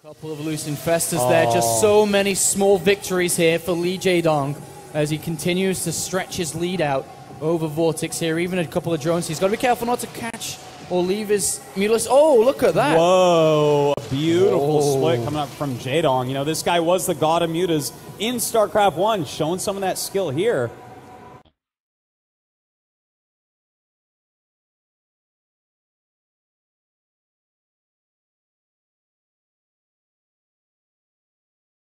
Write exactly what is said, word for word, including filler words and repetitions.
Couple of loose infestors oh. there. Just so many small victories here for Lee Jaedong as he continues to stretch his lead out over Vortix here. Even a couple of drones. He's got to be careful not to catch or leave his mutas. Oh, look at that. Whoa. A beautiful Whoa. split coming up from Jaedong. You know, this guy was the god of mutas in StarCraft one, showing some of that skill here.